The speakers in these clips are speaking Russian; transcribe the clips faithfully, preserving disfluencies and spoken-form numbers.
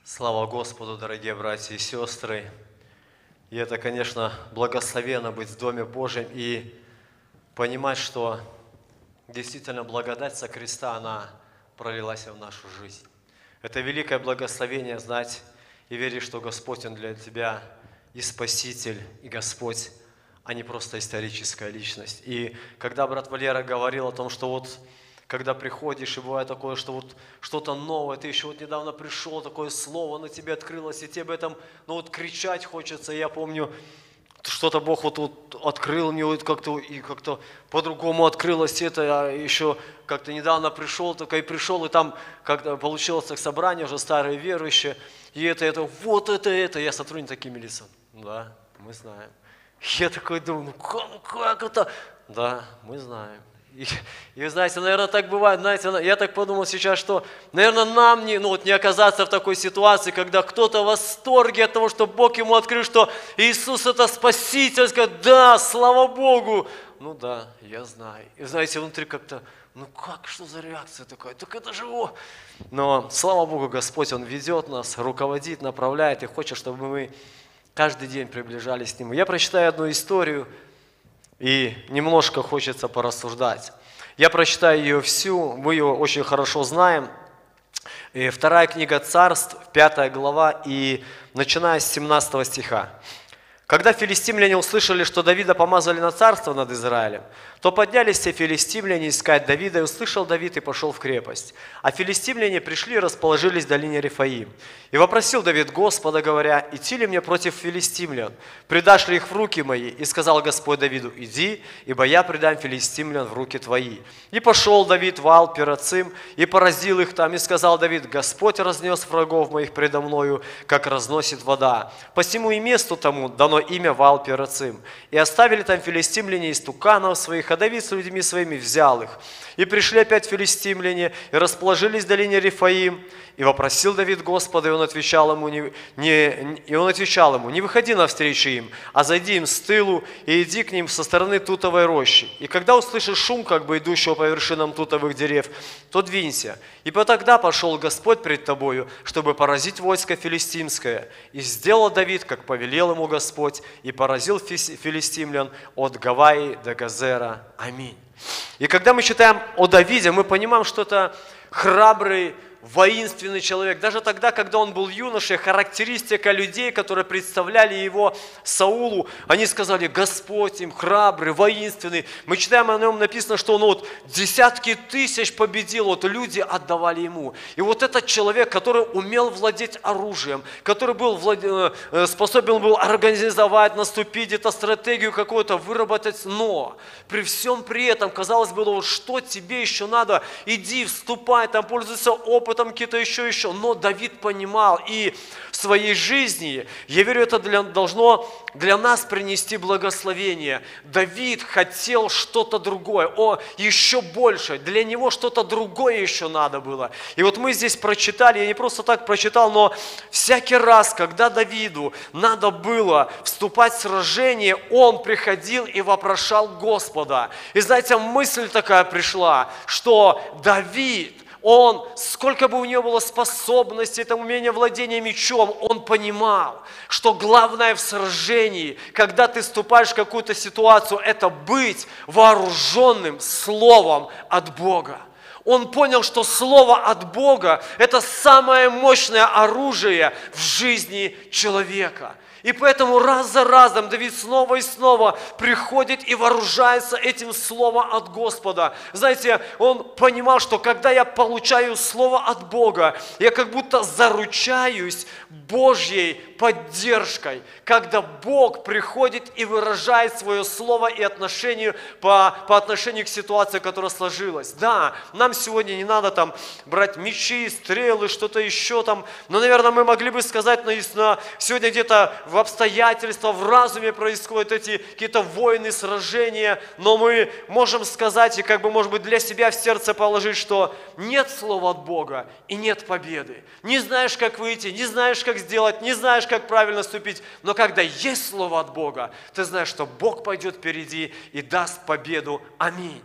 Слава Господу, дорогие братья и сестры! И это, конечно, благословенно быть в Доме Божьем и понимать, что действительно благодать со креста, она пролилась в нашу жизнь. Это великое благословение знать и верить, что Господь, Он для тебя и Спаситель, и Господь, а не просто историческая личность. И когда брат Валера говорил о том, что вот когда приходишь, и бывает такое, что вот что-то новое, ты еще вот недавно пришел, такое слово на тебе открылось, и тебе об этом, ну вот кричать хочется. Я помню, что-то Бог вот, вот открыл мне, вот как-то и как-то по-другому открылось это. Я еще как-то недавно пришел, только и пришел, и там как-то получилось так собрание, уже старые верующие, и это, это, вот это, это. Я сотрудник такими лицами. Да, мы знаем. Я такой думаю, ну как, ну как это? Да, мы знаем. И, и вы знаете, наверное, так бывает, знаете, я так подумал сейчас, что, наверное, нам не, ну, вот не оказаться в такой ситуации, когда кто-то в восторге от того, что Бог ему открыл, что Иисус это Спаситель, сказать, да, слава Богу. Ну да, я знаю. И знаете, внутри как-то, ну как, что за реакция такая? Так это же его. Но, слава Богу, Господь, Он ведет нас, руководит, направляет и хочет, чтобы мы каждый день приближались к Нему. Я прочитаю одну историю, и немножко хочется порассуждать. Я прочитаю ее всю, мы ее очень хорошо знаем. И вторая книга Царств, пятая глава, и начиная с семнадцатого стиха. Когда филистимляне услышали, что Давида помазали на царство над Израилем, то поднялись все филистимляне искать Давида, и услышал Давид и пошел в крепость. А филистимляне пришли и расположились в долине Рефаим. И вопросил Давид Господа, говоря, идти ли мне против филистимлян? Предашь ли их в руки мои? И сказал Господь Давиду, иди, ибо я предам филистимлян в руки твои. И пошел Давид в Аал-Перацим, и поразил их там, и сказал Давид, Господь разнес врагов моих предо мною, как разносит вода. Посему и месту тому дано имя Ваал-Перацим. И оставили там филистимляне истуканов своих, а Давид с людьми своими взял их. И пришли опять филистимляне, и расположились в долине Рефаим. И вопросил Давид Господа, и он отвечал ему, не, не, и он отвечал ему, не выходи навстречу им, а зайди им с тылу, и иди к ним со стороны тутовой рощи. И когда услышишь шум, как бы идущего по вершинам тутовых дерев, то двинься. Ибо тогда пошел Господь пред тобою, чтобы поразить войско филистимское. И сделал Давид, как повелел ему Господь, и поразил филистимлян от Гаваи до Газера. Аминь. И когда мы читаем о Давиде, мы понимаем, что это храбрый, воинственный человек. Даже тогда, когда он был юношей, характеристика людей, которые представляли его Саулу, они сказали, Господь им храбрый, воинственный. Мы читаем о нем, написано, что он вот десятки тысяч победил, вот люди отдавали ему. И вот этот человек, который умел владеть оружием, который был влад... способен был организовать, наступить, где-то стратегию какую-то выработать, но при всем при этом, казалось бы, вот что тебе еще надо, иди, вступай, там пользуйся опытом, там какие-то еще, еще. Но Давид понимал, и в своей жизни, я верю, это для, должно для нас принести благословение. Давид хотел что-то другое, о, еще больше. Для него что-то другое еще надо было. И вот мы здесь прочитали, я не просто так прочитал, но всякий раз, когда Давиду надо было вступать в сражение, он приходил и вопрошал Господа. И знаете, мысль такая пришла, что Давид, он, сколько бы у него было способностей, там, умения владения мечом, он понимал, что главное в сражении, когда ты вступаешь в какую-то ситуацию, это быть вооруженным словом от Бога. Он понял, что слово от Бога – это самое мощное оружие в жизни человека. И поэтому раз за разом Давид снова и снова приходит и вооружается этим словом от Господа. Знаете, он понимал, что когда я получаю слово от Бога, я как будто заручаюсь Божьей поддержкой, когда Бог приходит и выражает свое слово и отношение по, по отношению к ситуации, которая сложилась. Да, нам сегодня не надо там брать мечи, стрелы, что-то еще там, но, наверное, мы могли бы сказать, но сегодня где-то в обстоятельствах, в разуме происходят эти какие-то войны, сражения, но мы можем сказать и как бы, может быть, для себя в сердце положить, что нет слова от Бога и нет победы. Не знаешь, как выйти, не знаешь, как сделать, не знаешь, как правильно ступить, но когда есть слово от Бога, ты знаешь, что Бог пойдет впереди и даст победу. Аминь. И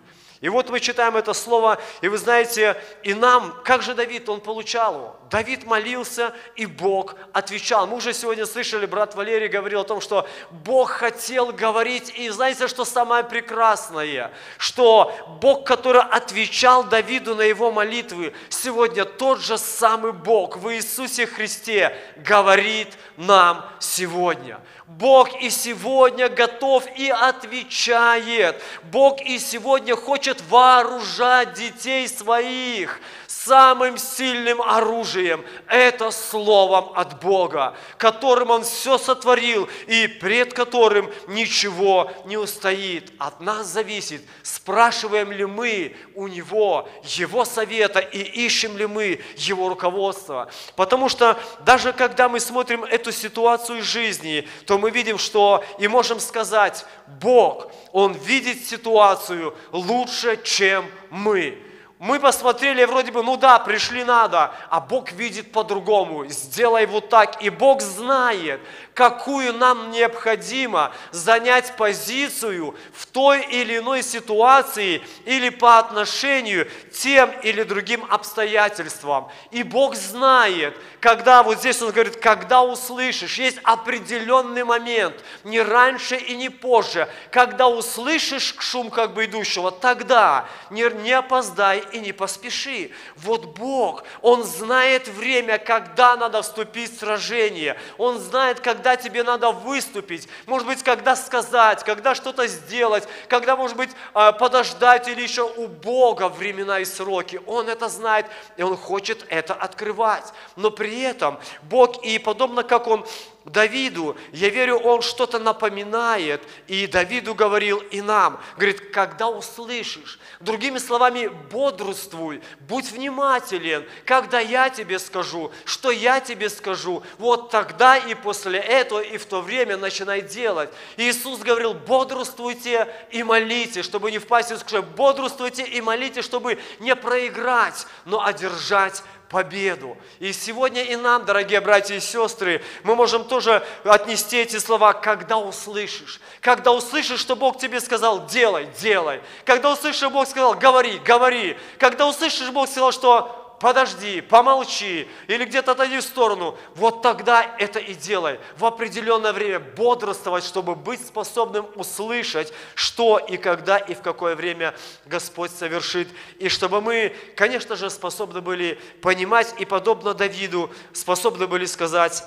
И вот мы читаем это слово, и вы знаете, и нам, как же Давид, он получал его? Давид молился, и Бог отвечал. Мы уже сегодня слышали, брат Валерий говорил о том, что Бог хотел говорить, и знаете, что самое прекрасное? Что Бог, который отвечал Давиду на его молитвы, сегодня тот же самый Бог в Иисусе Христе говорит нам сегодня. Бог и сегодня готов и отвечает. Бог и сегодня хочет вооружать детей своих самым сильным оружием. Это словом от Бога, которым Он все сотворил и пред которым ничего не устоит. От нас зависит, спрашиваем ли мы у Него Его совета и ищем ли мы Его руководства. Потому что даже когда мы смотрим эту ситуацию жизни, то мы видим, что и можем сказать, Бог, Он видит ситуацию лучше, чем мы. Мы посмотрели, вроде бы, ну да, пришли надо, а Бог видит по-другому. Сделай вот так. И Бог знает, какую нам необходимо занять позицию в той или иной ситуации или по отношению к тем или другим обстоятельствам. И Бог знает, когда, вот здесь Он говорит, когда услышишь, есть определенный момент, не раньше и не позже, когда услышишь шум как бы идущего, тогда не, не опоздай и не поспеши. Вот Бог, Он знает время, когда надо вступить в сражение. Он знает, когда тебе надо выступить. Может быть, когда сказать, когда что-то сделать, когда, может быть, подождать или еще у Бога времена и сроки. Он это знает, и Он хочет это открывать. Но при этом Бог, и подобно как Он Давиду, я верю, он что-то напоминает, и Давиду говорил, и нам, говорит, когда услышишь, другими словами, бодрствуй, будь внимателен, когда я тебе скажу, что я тебе скажу, вот тогда и после этого, и в то время начинай делать. Иисус говорил, бодрствуйте и молите, чтобы не впасть в искушение, бодрствуйте и молите, чтобы не проиграть, но одержать победу. И сегодня и нам, дорогие братья и сестры, мы можем тоже отнести эти слова, когда услышишь. Когда услышишь, что Бог тебе сказал, делай, делай. Когда услышишь, что Бог сказал, говори, говори. Когда услышишь, Бог сказал, что подожди, помолчи, или где-то отойди в сторону, вот тогда это и делай. В определенное время бодрствовать, чтобы быть способным услышать, что и когда и в какое время Господь совершит. И чтобы мы, конечно же, способны были понимать и, подобно Давиду, способны были сказать,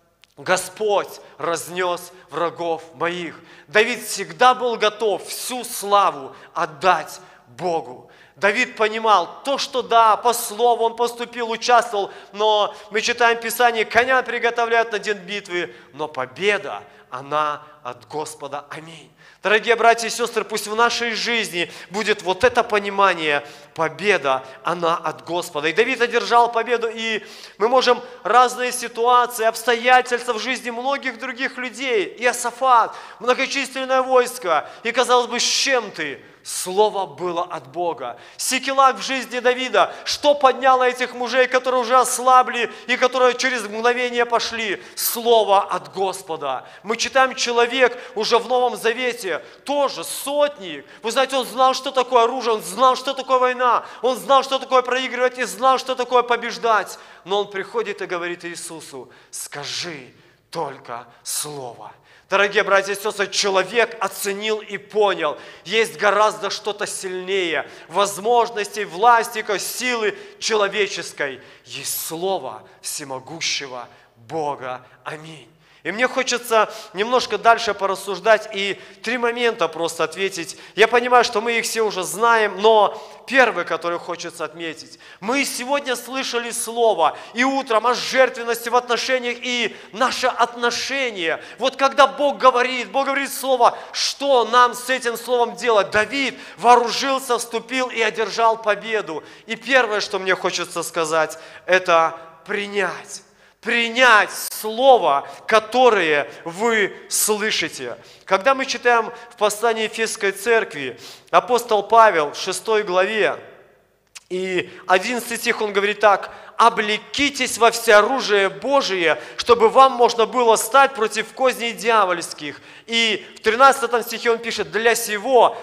Господь разнес врагов моих. Давид всегда был готов всю славу отдать Богу. Давид понимал то, что да, по слову он поступил, участвовал, но мы читаем Писание, коня приготовляют на день битвы, но победа, она от Господа. Аминь. Дорогие братья и сестры, пусть в нашей жизни будет вот это понимание, победа, она от Господа. И Давид одержал победу, и мы можем разные ситуации, обстоятельства в жизни многих других людей. Иосафат, многочисленное войско, и казалось бы, с чем ты? Слово было от Бога. Сикилак в жизни Давида, что подняло этих мужей, которые уже ослабли и которые через мгновение пошли? Слово от Господа. Мы читаем, человек уже в Новом Завете, тоже сотник. Вы знаете, он знал, что такое оружие, он знал, что такое война, он знал, что такое проигрывать и знал, что такое побеждать. Но он приходит и говорит Иисусу, скажи только слово. Дорогие братья и сестры, человек оценил и понял, есть гораздо что-то сильнее возможностей, власти, силы человеческой. Есть слово всемогущего Бога. Аминь. И мне хочется немножко дальше порассуждать и три момента просто ответить. Я понимаю, что мы их все уже знаем, но первый, который хочется отметить. Мы сегодня слышали слово и утром о жертвенности в отношениях и наше отношение. Вот когда Бог говорит, Бог говорит слово, что нам с этим словом делать? Давид вооружился, вступил и одержал победу. И первое, что мне хочется сказать, это принять. Принять слово, которое вы слышите. Когда мы читаем в послании Ефесской церкви, апостол Павел в шестой главе, и одиннадцатый стих, он говорит так, облекитесь во всеоружие Божие, чтобы вам можно было стать против козней дьявольских. И в тринадцатом стихе он пишет: для сего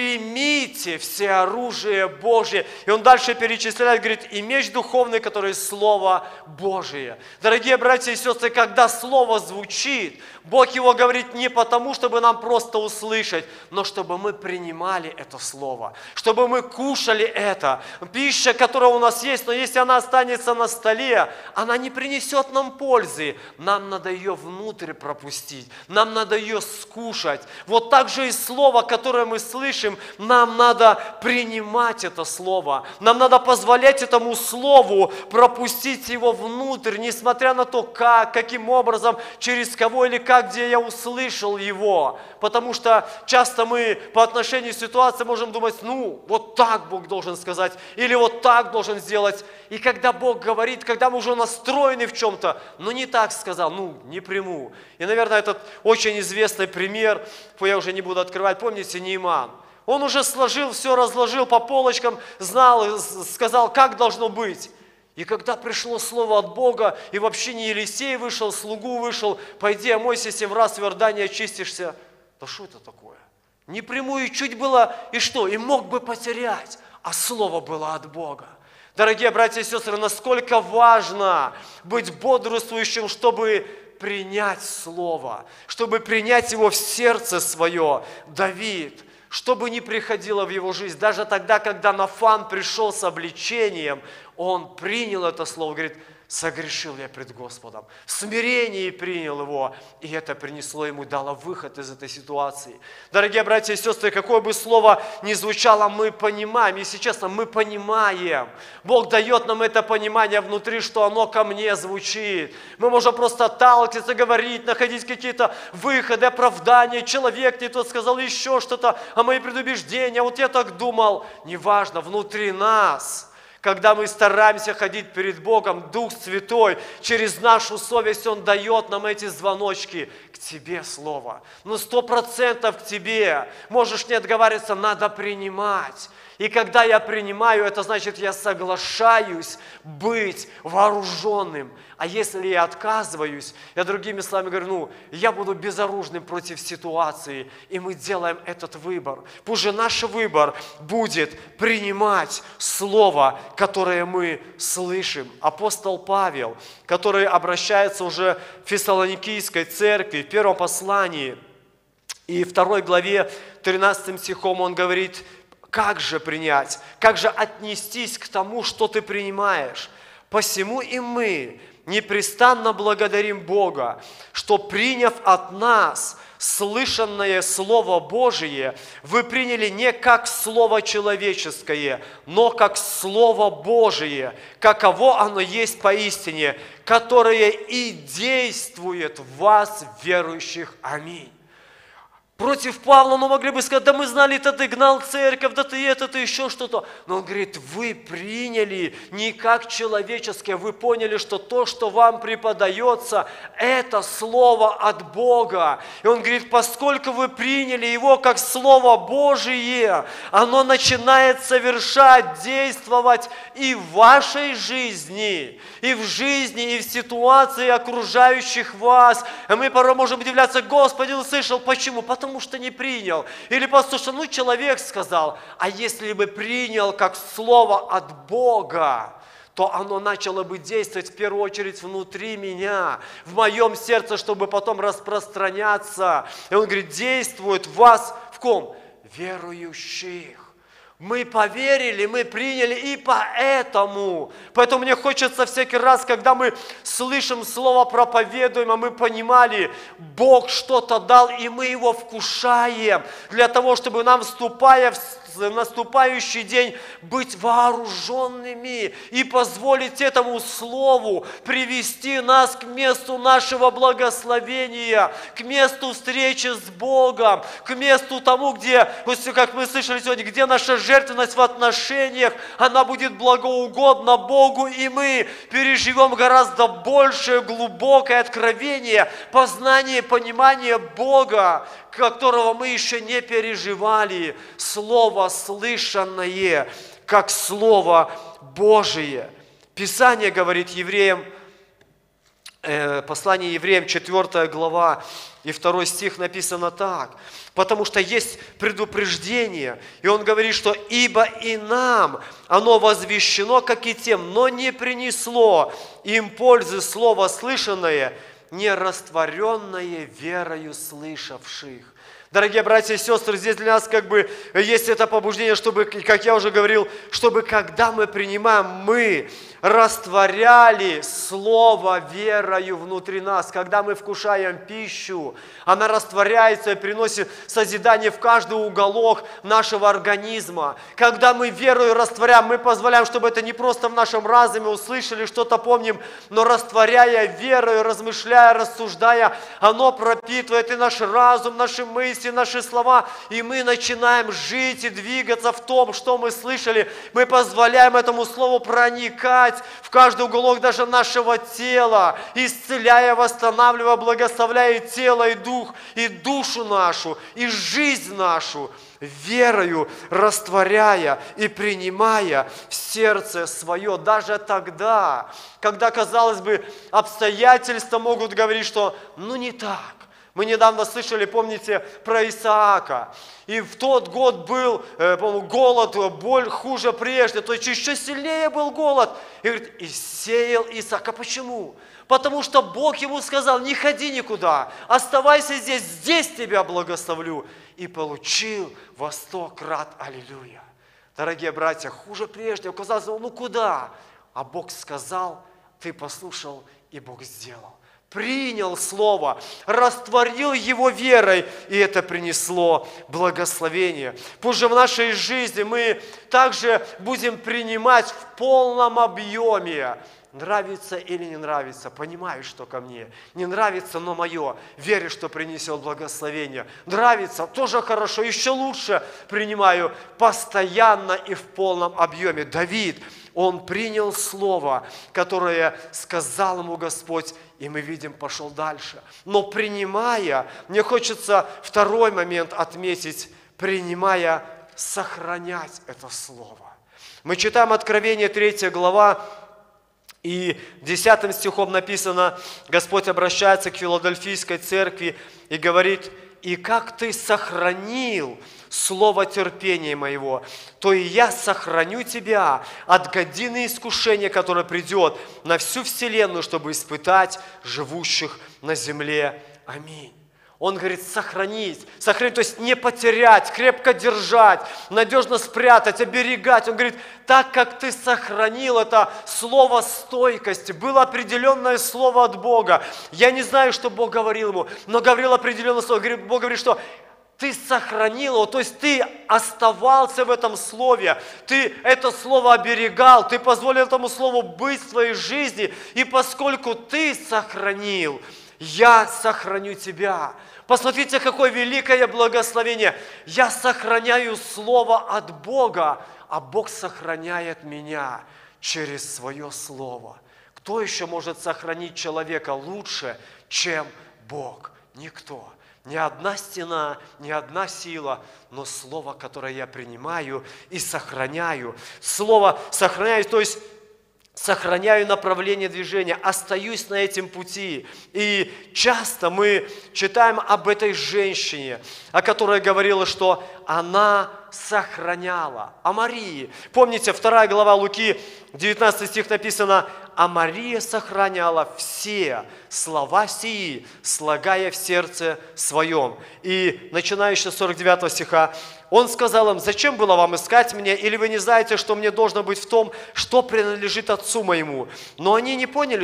примите всеоружие Божие. И он дальше перечисляет, говорит, и меч духовный, который Слово Божие. Дорогие братья и сестры, когда Слово звучит, Бог его говорит не потому, чтобы нам просто услышать, но чтобы мы принимали это Слово, чтобы мы кушали это. Пища, которая у нас есть, но если она останется на столе, она не принесет нам пользы. Нам надо ее внутрь пропустить, нам надо ее скушать. Вот так же и Слово, которое мы слышим, нам надо принимать это Слово. Нам надо позволять этому Слову пропустить его внутрь, несмотря на то, как, каким образом, через кого или как, где я услышал его. Потому что часто мы по отношению к ситуации можем думать, ну, вот так Бог должен сказать, или вот так должен сделать. И когда Бог говорит, когда мы уже настроены в чем-то, ну, не так сказал, ну, не приму. И, наверное, этот очень известный пример, я уже не буду открывать, помните, Нейман? Он уже сложил, все разложил по полочкам, знал, сказал, как должно быть. И когда пришло слово от Бога, и вообще не Елисей вышел, слугу вышел, пойди омойся семь раз в Иордане, очистишься. Да что это такое? Не приму, и чуть было, и что? И мог бы потерять, а слово было от Бога. Дорогие братья и сестры, насколько важно быть бодрствующим, чтобы принять слово, чтобы принять его в сердце свое. Давид, чтобы не приходило в его жизнь, даже тогда, когда Нафан пришел с обличением, он принял это слово, говорит, согрешил я пред Господом. В смирении принял его, и это принесло ему, дало выход из этой ситуации. Дорогие братья и сестры, какое бы слово ни звучало, мы понимаем, если честно, мы понимаем. Бог дает нам это понимание внутри, что оно ко мне звучит. Мы можем просто отталкиваться, говорить, находить какие-то выходы, оправдания. Человек не тот сказал еще что-то, а мои предубеждения, вот я так думал. Неважно, внутри нас. Когда мы стараемся ходить перед Богом, Дух Святой, через нашу совесть Он дает нам эти звоночки. К тебе слово. Ну, сто процентов к тебе. Можешь не отговариваться, надо принимать. И когда я принимаю, это значит, я соглашаюсь быть вооруженным. А если я отказываюсь, я другими словами говорю, ну, я буду безоружным против ситуации, и мы делаем этот выбор. Пусть же наш выбор будет принимать слово, которое мы слышим. Апостол Павел, который обращается уже в Фессалоникийской церкви, в первом послании, и второй главе, тринадцатым стихом он говорит, как же принять, как же отнестись к тому, что ты принимаешь. Посему и мы непрестанно благодарим Бога, что, приняв от нас слышанное Слово Божие, вы приняли не как Слово человеческое, но как Слово Божие, каково оно есть поистине, которое и действует в вас, верующих. Аминь. Против Павла мы могли бы сказать, да мы знали, это ты гнал церковь, да ты это, ты еще что-то. Но он говорит, вы приняли не как человеческое, вы поняли, что то, что вам преподается, это Слово от Бога. И он говорит, поскольку вы приняли его как Слово Божие, оно начинает совершать, действовать и в вашей жизни, и в жизни, и в ситуации окружающих вас. И мы порой можем удивляться, Господи, услышал, почему? Потому Потому что не принял. Или послушай, ну человек сказал, а если бы принял как слово от Бога, то оно начало бы действовать в первую очередь внутри меня, в моем сердце, чтобы потом распространяться. И он говорит, действует в вас, в ком? Верующих. Мы поверили, мы приняли, и поэтому. Поэтому мне хочется всякий раз, когда мы слышим слово, проповедуем, а мы понимали, Бог что-то дал, и мы его вкушаем, для того, чтобы нам, вступая в наступающий день, быть вооруженными и позволить этому слову привести нас к месту нашего благословения, к месту встречи с Богом, к месту тому, где, как мы слышали сегодня, где наша жертвенность в отношениях, она будет благоугодна Богу, и мы переживем гораздо большее, глубокое откровение, познание, понимание Бога, которого мы еще не переживали. Слово слышанное, как Слово Божие. Писание говорит евреям, э, послание евреям, четвёртая глава и второй стих написано так. Потому что есть предупреждение, и он говорит, что «Ибо и нам оно возвещено, как и тем, но не принесло им пользы слово слышанное, не растворенное верою слышавших». Дорогие братья и сестры, здесь для нас как бы есть это побуждение, чтобы, как я уже говорил, чтобы когда мы принимаем, мы растворяли Слово верою внутри нас. Когда мы вкушаем пищу, она растворяется и приносит созидание в каждый уголок нашего организма. Когда мы верою растворяем, мы позволяем, чтобы это не просто в нашем разуме услышали, что-то помним, но растворяя верою, размышляя, рассуждая, оно пропитывает и наш разум, наши мысли, наши слова, и мы начинаем жить и двигаться в том, что мы слышали. Мы позволяем этому Слову проникать в каждый уголок даже нашего тела, исцеляя, восстанавливая, благословляя и тело, и дух, и душу нашу, и жизнь нашу, верою растворяя и принимая в сердце свое. Даже тогда, когда, казалось бы, обстоятельства могут говорить, что ну не так. Мы недавно слышали, помните, про Исаака. И в тот год был, э, по-моему, голод, боль хуже прежде. То есть еще сильнее был голод. И говорит, и сеял Исаак. А почему? Потому что Бог ему сказал, не ходи никуда, оставайся здесь, здесь тебя благословлю. И получил во сто крат. Аллилуйя. Дорогие братья, хуже прежде. Казалось, ну куда? А Бог сказал, ты послушал, и Бог сделал. Принял Слово, растворил его верой, и это принесло благословение. Пусть же в нашей жизни мы также будем принимать в полном объеме. Нравится или не нравится, понимаю, что ко мне. Не нравится, но мое. Верю, что принесет благословение. Нравится, тоже хорошо, еще лучше принимаю постоянно и в полном объеме. Давид, он принял слово, которое сказал ему Господь, и мы видим, пошел дальше. Но принимая, мне хочется второй момент отметить, принимая, сохранять это слово. Мы читаем Откровение, третья глава, и десятым стихом написано, Господь обращается к Филадельфийской церкви и говорит, «И как ты сохранил слово терпения моего, то и я сохраню тебя от годины искушения, которое придет на всю вселенную, чтобы испытать живущих на земле. Аминь». Он говорит, сохранить, сохранить, то есть не потерять, крепко держать, надежно спрятать, оберегать. Он говорит, так как ты сохранил это слово стойкости, было определенное слово от Бога. Я не знаю, что Бог говорил ему, но говорил определенное слово. Бог говорит, что ты сохранил его, то есть ты оставался в этом слове, ты это слово оберегал, ты позволил этому слову быть в твоей жизни, и поскольку ты сохранил, я сохраню тебя. Посмотрите, какое великое благословение. Я сохраняю слово от Бога, а Бог сохраняет меня через свое слово. Кто еще может сохранить человека лучше, чем Бог? Никто. Ни одна стена, ни одна сила, но слово, которое я принимаю и сохраняю. Слово сохраняю, то есть сохраняю направление движения, остаюсь на этом пути. И часто мы читаем об этой женщине, о которой говорила, что она сохраняла. О Марии. Помните, вторая глава Луки, девятнадцатый стих написано, «А Мария сохраняла все слова сии, слагая в сердце своем». И начиная еще с сорок девятого стиха, он сказал им, зачем было вам искать меня, или вы не знаете, что мне должно быть в том, что принадлежит отцу моему? Но они не поняли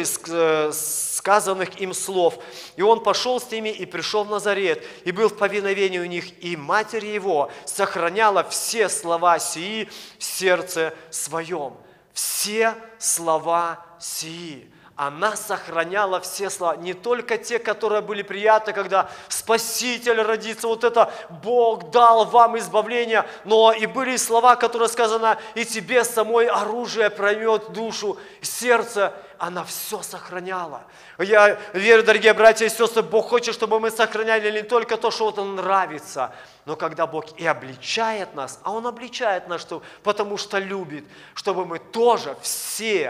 сказанных им слов. И он пошел с ними и пришел в Назарет, и был в повиновении у них, и матерь его сохраняла все слова сии в сердце своем. Все слова сии. Она сохраняла все слова, не только те, которые были приятны, когда Спаситель родится, вот это Бог дал вам избавление, но и были слова, которые сказано, и тебе самой оружие проймет душу, сердце. Она все сохраняла. Я верю, дорогие братья и сестры, Бог хочет, чтобы мы сохраняли не только то, что вот Он нравится, но когда Бог и обличает нас, а Он обличает нас, что, потому что любит, чтобы мы тоже все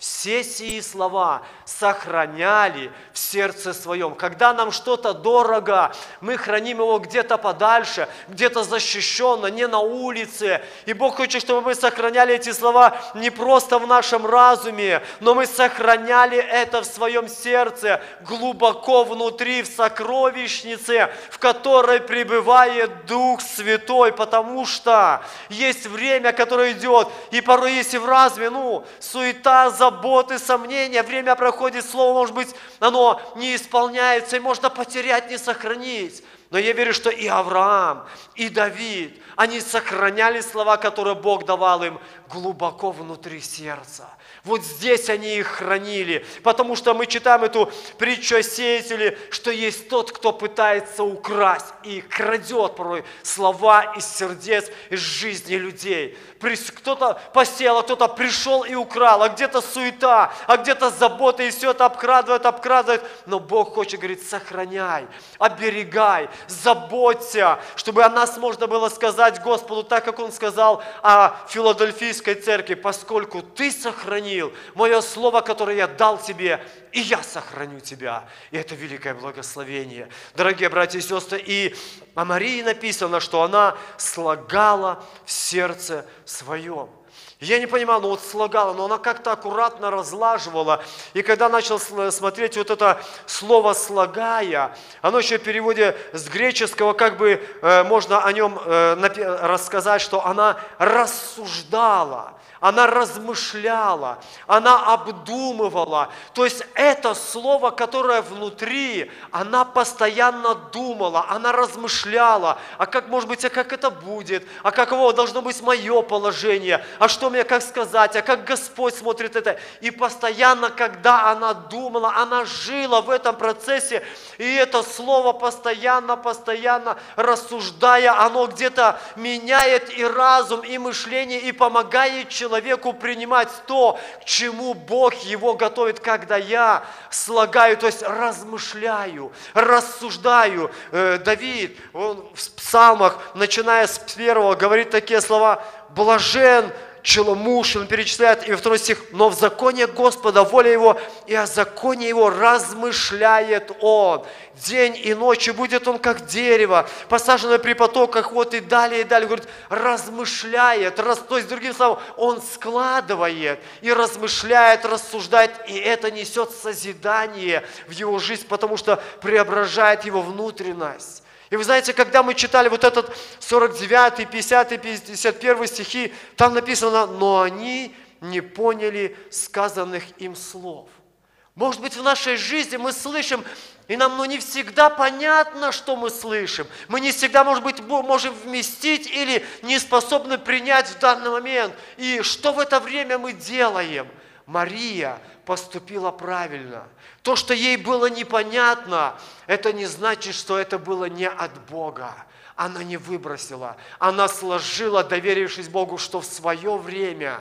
все сии слова сохраняли в сердце своем. Когда нам что-то дорого, мы храним его где-то подальше, где-то защищенно, не на улице. И Бог хочет, чтобы мы сохраняли эти слова не просто в нашем разуме, но мы сохраняли это в своем сердце, глубоко внутри, в сокровищнице, в которой пребывает Дух Святой, потому что есть время, которое идет, и порой есть и в разуме, ну, суета, заботы, сомнения, время проходит, слово, может быть, оно не исполняется, и можно потерять, не сохранить. Но я верю, что и Авраам, и Давид, они сохраняли слова, которые Бог давал им глубоко внутри сердца. Вот здесь они их хранили, потому что мы читаем эту притчу о сеятеле, что есть тот, кто пытается украсть и крадет порой слова из сердец, из жизни людей. Кто-то посеял, а кто-то пришел и украл, а где-то суета, а где-то забота, и все это обкрадывает, обкрадывает. Но Бог хочет, говорит, сохраняй, оберегай, заботься, чтобы о нас можно было сказать Господу, так как Он сказал о Филадельфийской церкви, поскольку ты сохранил мое слово, которое я дал тебе, и я сохраню тебя. И это великое благословение. Дорогие братья и сестры, и о Марии написано, что она слагала в сердце своем. Я не понимал, ну вот слагала, но она как-то аккуратно разлаживала. И когда начал смотреть вот это слово «слагая», оно еще в переводе с греческого, как бы э, можно о нем э, рассказать, что она рассуждала, она размышляла, она обдумывала. То есть это слово, которое внутри, она постоянно думала, она размышляла, а как, может быть, а как это будет, а каково должно быть мое положение, а что мне, как сказать, а как Господь смотрит это. И постоянно, когда она думала, она жила в этом процессе, и это слово постоянно, постоянно рассуждая, оно где-то меняет и разум, и мышление, и помогает человеку человеку принимать то, к чему Бог его готовит, когда я слагаю, то есть размышляю, рассуждаю. Давид, он в псалмах, начиная с первого, говорит такие слова: «Блажен муж», он перечисляет, и во второй стих: «Но в законе Господа воля его, и о законе его размышляет он. День и ночь, и будет он как дерево, посаженное при потоках, вот и далее, и далее». Говорит, размышляет, рас, то есть, другим словом, он складывает и размышляет, рассуждает, и это несет созидание в его жизнь, потому что преображает его внутренность. И вы знаете, когда мы читали вот этот сорок девятый, пятидесятый, пятьдесят первый стихи, там написано: «Но они не поняли сказанных им слов». Может быть, в нашей жизни мы слышим, и нам ну, не всегда понятно, что мы слышим. Мы не всегда, может быть, можем вместить или не способны принять в данный момент. И что в это время мы делаем? Мария поступила правильно. То, что ей было непонятно, это не значит, что это было не от Бога. Она не выбросила, она сложила, доверившись Богу, что в свое время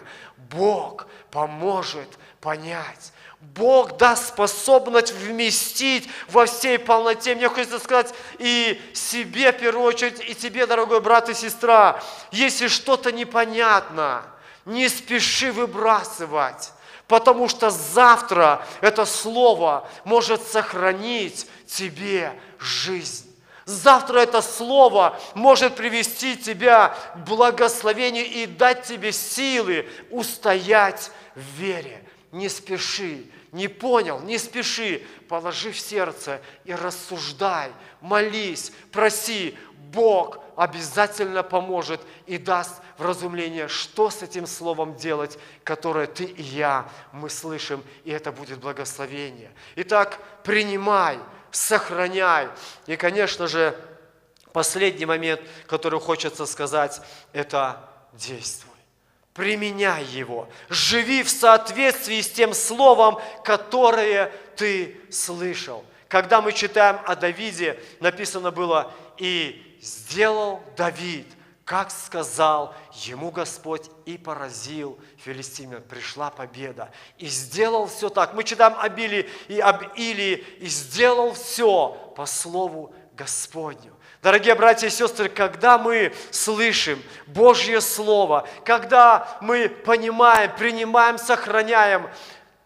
Бог поможет понять. Бог даст способность вместить во всей полноте. Мне хочется сказать и себе, в первую очередь, и тебе, дорогой брат и сестра, если что-то непонятно, не спеши выбрасывать. Потому что завтра это слово может сохранить тебе жизнь. Завтра это слово может привести тебя к благословению и дать тебе силы устоять в вере. Не спеши, не понял, не спеши, положи в сердце и рассуждай, молись, проси. Бог обязательно поможет и даст вразумление, что с этим словом делать, которое ты и я, мы слышим, и это будет благословение. Итак, принимай, сохраняй. И, конечно же, последний момент, который хочется сказать, это действуй. Применяй его. Живи в соответствии с тем словом, которое ты слышал. Когда мы читаем о Давиде, написано было: «И сделал Давид, как сказал ему Господь, и поразил филистимлян». Пришла победа. И сделал все так. Мы читаем об Илии, и об Илии, и сделал все по слову Господню. Дорогие братья и сестры, когда мы слышим Божье Слово, когда мы понимаем, принимаем, сохраняем,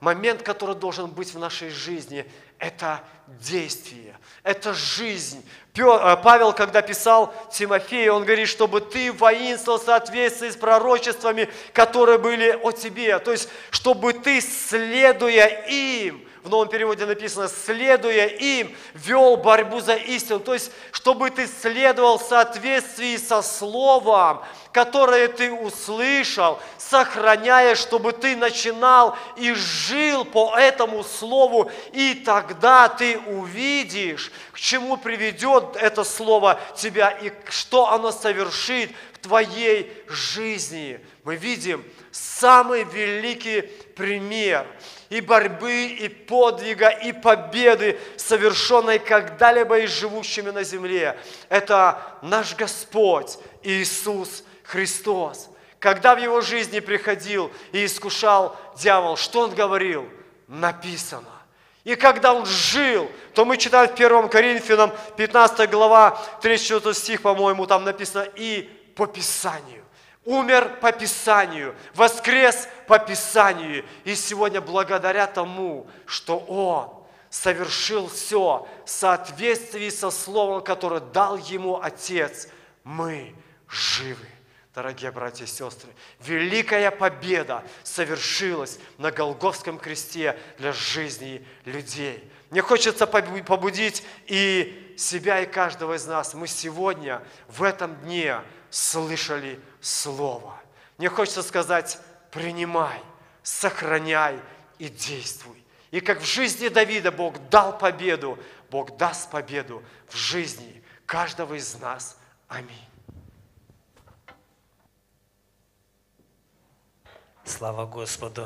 момент, который должен быть в нашей жизни, это действие, это жизнь. Павел, когда писал Тимофею, он говорит, чтобы ты воинствовал в соответствии с пророчествами, которые были о тебе. То есть, чтобы ты, следуя им, в новом переводе написано, следуя им, вел борьбу за истину. То есть, чтобы ты следовал в соответствии со словом, которое ты услышал, сохраняя, чтобы ты начинал и жил по этому слову, и тогда ты увидишь, к чему приведет это слово тебя и что оно совершит в твоей жизни. Мы видим самый великий пример и борьбы, и подвига, и победы, совершенной когда-либо и живущими на земле. Это наш Господь Иисус Христос. Когда в Его жизни приходил и искушал дьявол, что Он говорил? Написано. И когда Он жил, то мы читаем в первом Коринфянам, пятнадцатая глава, тридцать четвёртый стих, по-моему, там написано, и по Писанию. Умер по Писанию, воскрес по Писанию. И сегодня благодаря тому, что Он совершил все в соответствии со Словом, которое дал Ему Отец, мы живы. Дорогие братья и сестры, великая победа совершилась на Голгофском кресте для жизни людей. Мне хочется побудить и себя, и каждого из нас. Мы сегодня, в этом дне, слышали Слово. Мне хочется сказать, принимай, сохраняй и действуй. И как в жизни Давида Бог дал победу, Бог даст победу в жизни каждого из нас. Аминь. Слава Господу!